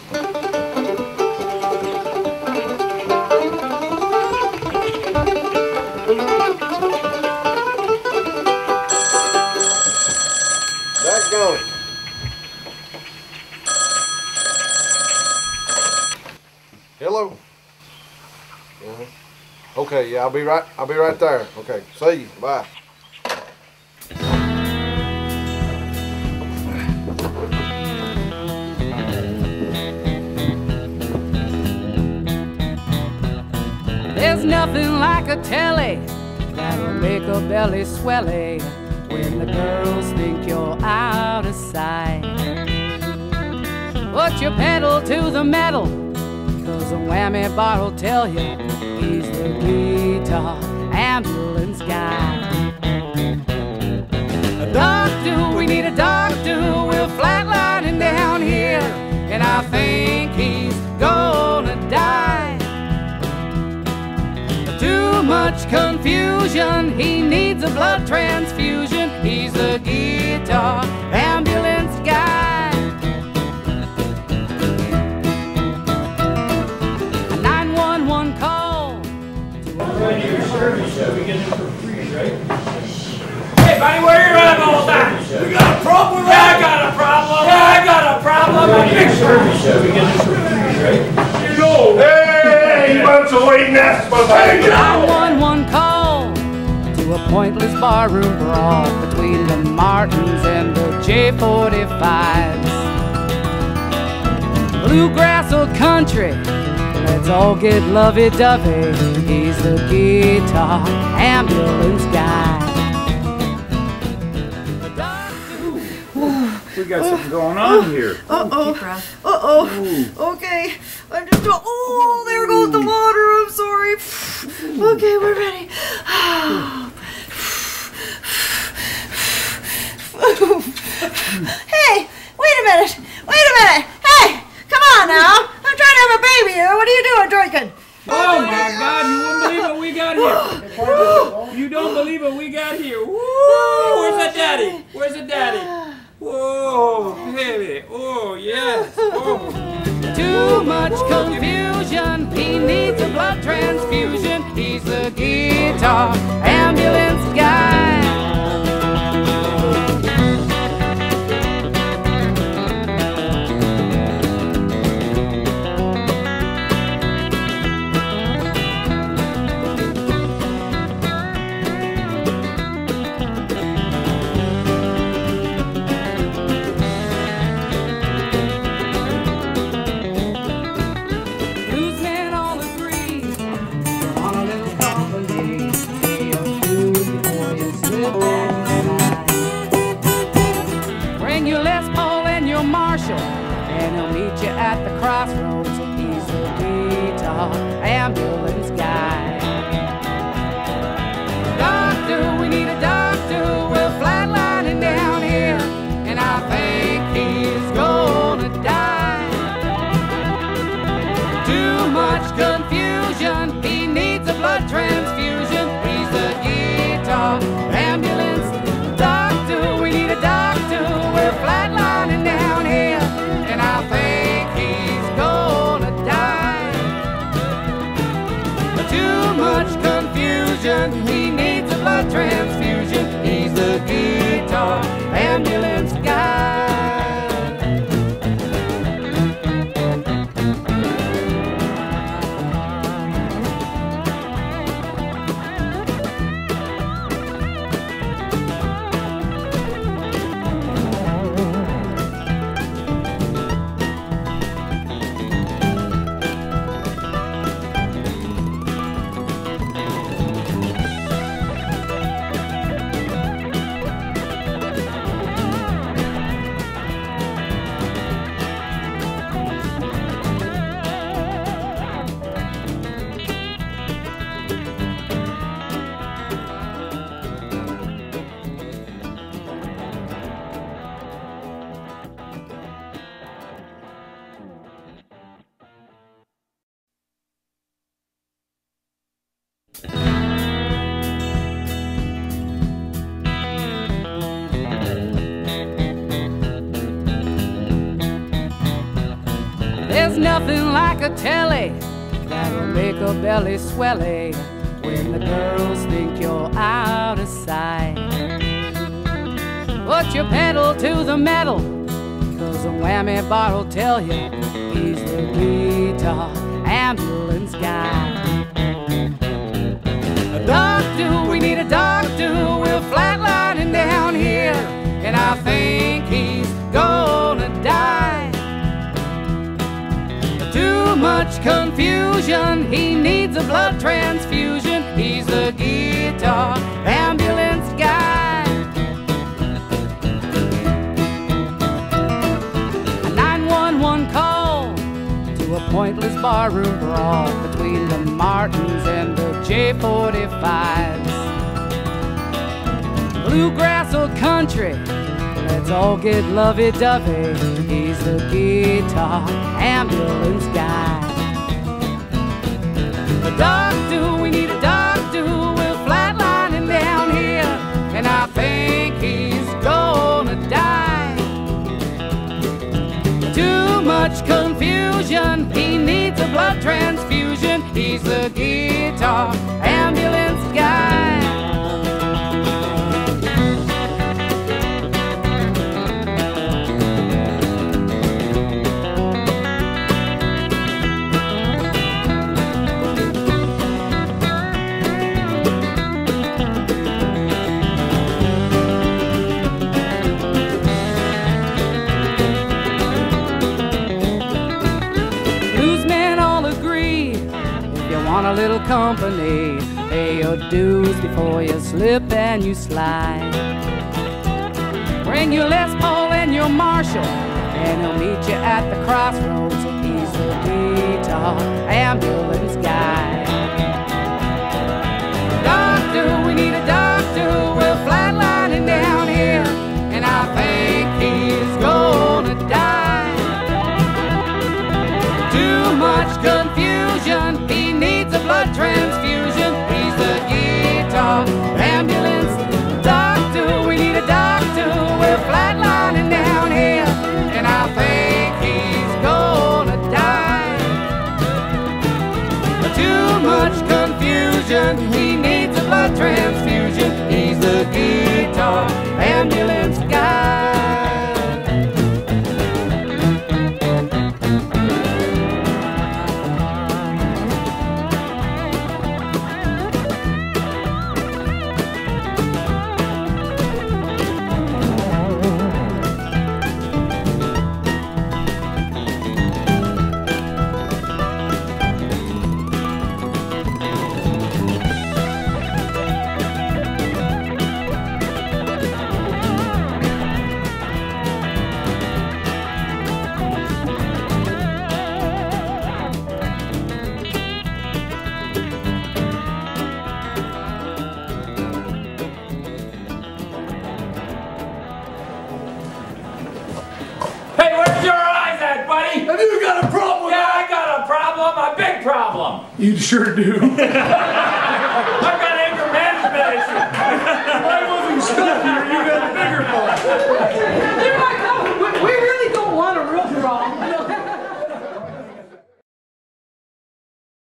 Hello? Okay, yeah, I'll be right there. Okay, see you, bye. There's nothing like a telly that'll make a belly swelly when the girls think you're out of sight. Put your pedal to the metal, 'cause a whammy bar'll tell you he's the guitar ambulance guy. A doctor, we need a doctor, we're flatlining down here, and I think he's gonna die. Too much confusion, he needs a blood transfusion, he's the guitar ambulance guy. A 911 call. Right here, service, we get it for free, right? Hey, buddy, where you at all that? We got a problem? Yeah, I got a problem. Yeah, I got a problem. Right here, service, we get it for free, right? You know. Hey, you want to wait next, but hey, 911 call to a pointless barroom brawl between the Martins and the J45s. Bluegrass or country, let's all get lovey-dovey. He's the guitar ambulance guy. we got something going on here. Okay. I'm just going. Oh, there goes the water. I'm sorry. Okay, we're ready. Hey, wait a minute. Hey, come on now. I'm trying to have a baby here. What are you doing drinking? Oh my God, you wouldn't believe what we got here. You don't believe what we got here. Woo! Where's the daddy? Where's the daddy? Whoa, baby. Oh, yes. Oh. Too much confusion, he needs a blood transfusion, he's the guitar ambulance guy. And he'll meet you at the crossroads. He's the guitar ambulance guy. Doctor, we need a doctor. We're flatlining down here, and I think he's gonna die. Too much confusion, he needs a blood transfusion. He's the guitar ambulance doctor. We need a doctor. We're flatlining down here, and I think he's gonna die. Too much confusion, he needs a blood transfusion. He's the guitar ambulance guy. nothing like a telly that'll make a belly swelly when the girls think you're out of sight. Put your pedal to the metal, 'cause a whammy bar will tell you he's the guitar ambulance guy. A doctor, we need a doctor, we're flatlining down here, and I think he's gonna die. Too much confusion, he needs a blood transfusion, he's the guitar ambulance guy. A 911 call to a pointless barroom brawl between the Martins and the J45s. Bluegrass or country, let's all get lovey-dovey, he's the guitar ambulance guy. A doctor, we need a doctor, we're flatlining down here, and I think he's gonna die. Too much confusion, he needs a blood transfusion, he's the guitar ambulance guy. A little company, pay your dues before you slip and you slide. Bring your Les Paul and your Marshall, and he'll meet you at the crossroads. He's the guitar ambulance guy. Doctor, we need a doctor, we're flatlining down here, and I think he's gonna die. Too much confusion, he needs a blood transfusion, he's the guitar ambulance doctor. We need a doctor, we're flatlining down here, and I think he's gonna die. Too much confusion, he needs a blood transfusion, he's the guitar ambulance guy. Have you got a problem with that? I got a problem, a big problem. You sure do. I've got